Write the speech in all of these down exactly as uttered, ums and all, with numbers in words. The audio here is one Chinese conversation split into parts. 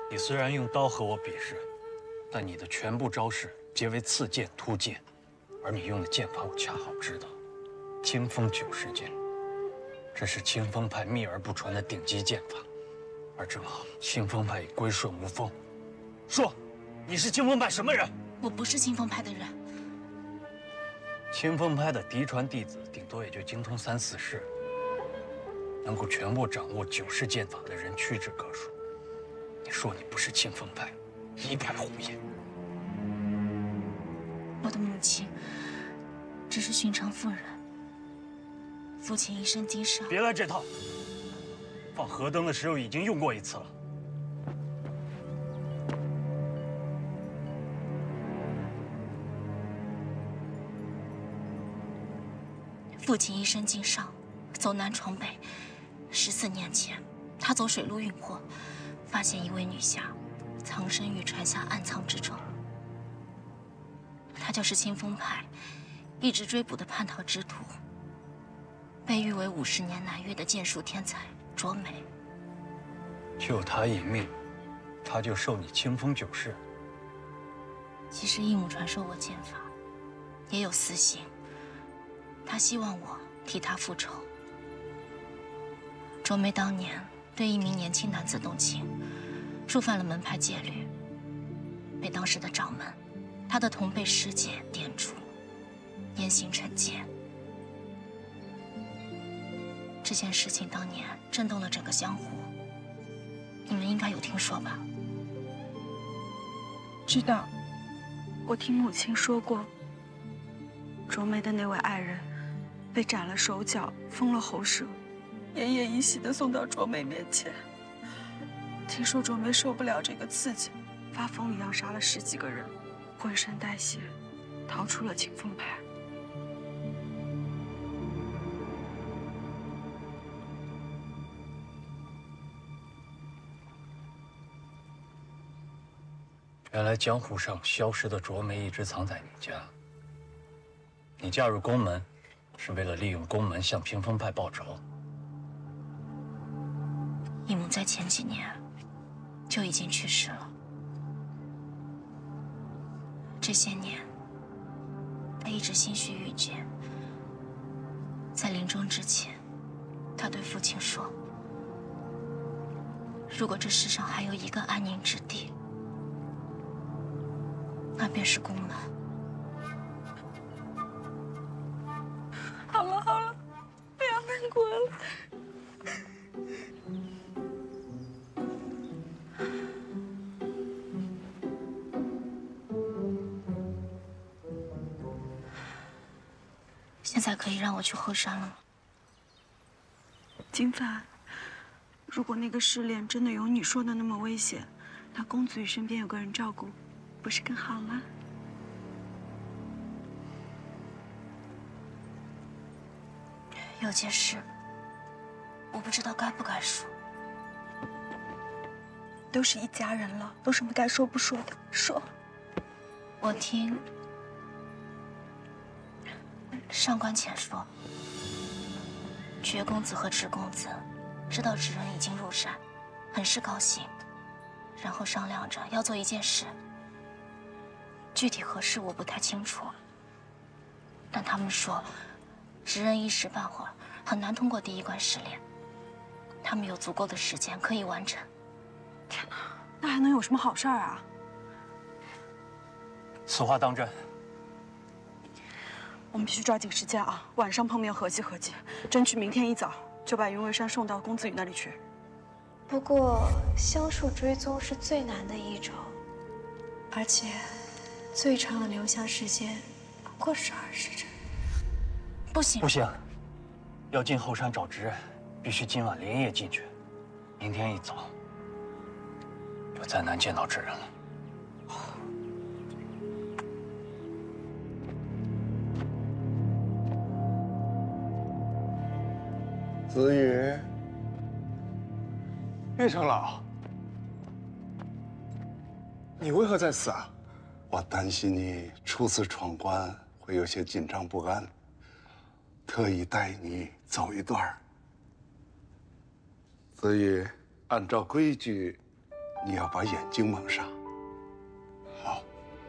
你虽然用刀和我比试，但你的全部招式皆为刺剑、突剑，而你用的剑法我恰好知道，清风九式剑。这是清风派秘而不传的顶级剑法，而正好清风派已归顺无风。说，你是清风派什么人？ 我不是清风派的人。 清风派的嫡传弟子，顶多也就精通三四式，能够全部掌握九式剑法的人屈指可数。你说你不是清风派，一派胡言。 我的母亲只是寻常妇人，父亲一身经商。 别来这套！放河灯的时候已经用过一次了。 父亲一生经商，走南闯北。十四年前，他走水路运货，发现一位女侠藏身于船下暗藏之中。她就是清风派一直追捕的叛逃之徒，被誉为五十年难遇的剑术天才卓美。 救她一命，她就受你清风九式。 其实义母传授我剑法，也有私心。他希望我替他复仇。卓梅当年对一名年轻男子动情，触犯了门派戒律，被当时的掌门、他的同辈师姐点出，严刑惩戒。这件事情当年震动了整个江湖，你们应该有听说吧？ 知道，我听母亲说过，卓梅的那位爱人被斩了手脚，封了喉舌，奄奄一息地送到卓梅面前。听说卓梅受不了这个刺激，发疯一样杀了十几个人，浑身带血，逃出了清风派。 原来江湖上消失的卓梅一直藏在你家。你嫁入宫门，是为了利用宫门向屏风派报仇。 义母在前几年就已经去世了。这些年，他一直心绪郁结。在临终之前，他对父亲说：“如果这世上还有一个安宁之地，那便是宫门。” 好了好了，不要难过了。 现在可以让我去后山了吗？ 金帆，如果那个试炼真的有你说的那么危险，那公子羽身边有个人照顾，不是更好吗？ 有件事，我不知道该不该说。 都是一家人了，有什么该说不说的？说。 我听上官浅说，绝公子和芷公子知道芷人已经入山，很是高兴，然后商量着要做一件事。具体何事我不太清楚，但他们说芷人一时半会儿很难通过第一关试炼，他们有足够的时间可以完成。 天哪，那还能有什么好事儿啊？ 此话当真？ 我们必须抓紧时间啊！晚上碰面合计合计，争取明天一早就把云为山送到公子羽那里去。 不过香树追踪是最难的一种，而且最长的留香时间不过十二时辰。 不行， 不行，要进后山找芷人，必须今晚连夜进去。明天一早，就再难见到芷人了。 子羽， 岳长老，你为何在此啊？ 我担心你初次闯关会有些紧张不安，特意带你走一段。子羽，按照规矩， 你要把眼睛蒙上。好。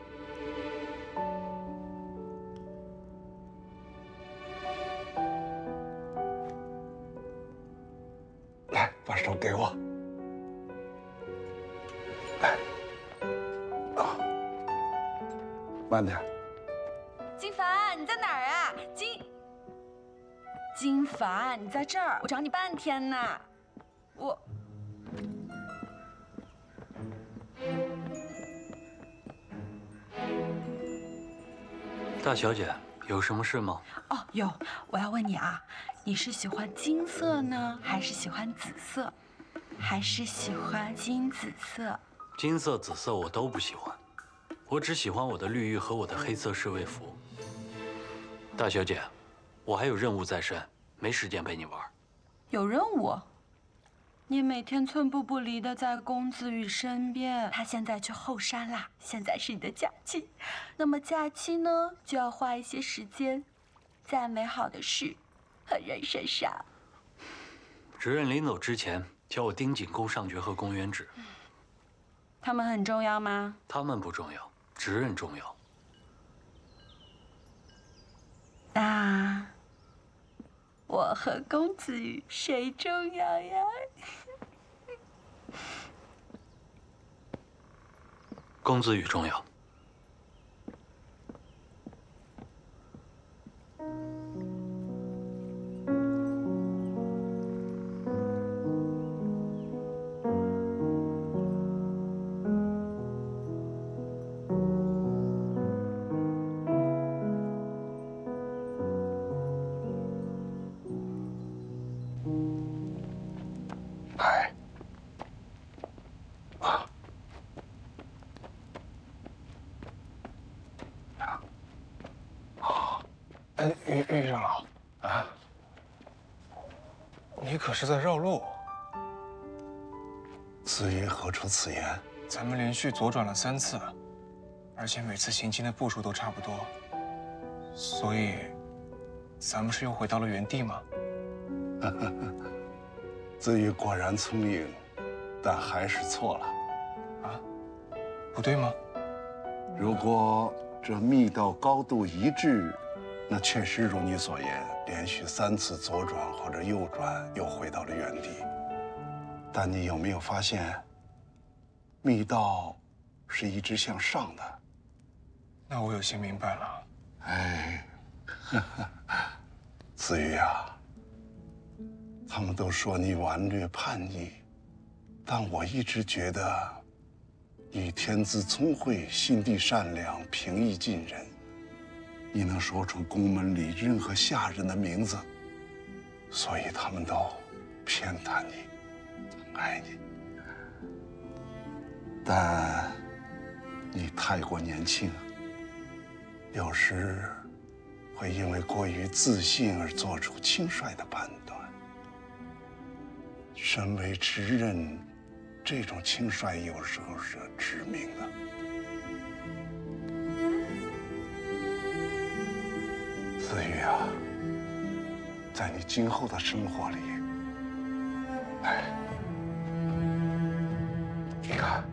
来，把手给我。来。啊，慢点。 金凡，你在哪儿啊？金。 金凡，你在这儿，我找你半天呢。我， 大小姐，有什么事吗？ 哦，有，我要问你啊，你是喜欢金色呢，还是喜欢紫色，还是喜欢金紫色？ 金色、紫色我都不喜欢，我只喜欢我的绿玉和我的黑色侍卫服。大小姐。 我还有任务在身，没时间陪你玩。 有任务？你每天寸步不离的在公子羽身边，他现在去后山啦，现在是你的假期。那么假期呢，就要花一些时间，在美好的事和人身上。 职任临走之前，叫我盯紧宫上爵和宫元直。 他们很重要吗？ 他们不重要，职任重要。 那我和公子羽谁重要呀？ 公子羽重要。 来。啊。 哎，玉玉长老， 啊， 你可是在绕路？ 子羽何出此言？ 咱们连续左转了三次，而且每次行进的步数都差不多，所以，咱们是又回到了原地吗？ 子羽果然聪明，但还是错了。 啊？不对吗？ 如果这密道高度一致， 那确实如你所言，连续三次左转或者右转，又回到了原地。但你有没有发现，密道是一直向上的？ 那我有些明白了。 哎，子羽啊，他们都说你顽劣叛逆，但我一直觉得你天资聪慧，心地善良，平易近人。 你能说出宫门里任何下人的名字，所以他们都偏袒你，爱你。但你太过年轻，有时会因为过于自信而做出轻率的判断。身为职任，这种轻率有时候是致命的。 子羽啊，在你今后的生活里，哎，你看，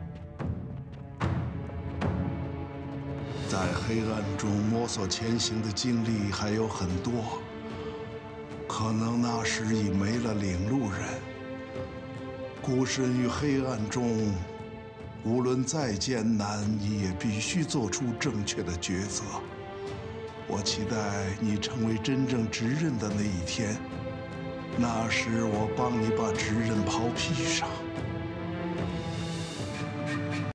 在黑暗中摸索前行的经历还有很多，可能那时已没了领路人。孤身于黑暗中，无论再艰难，你也必须做出正确的抉择。 我期待你成为真正职任的那一天，那时我帮你把职任袍披上。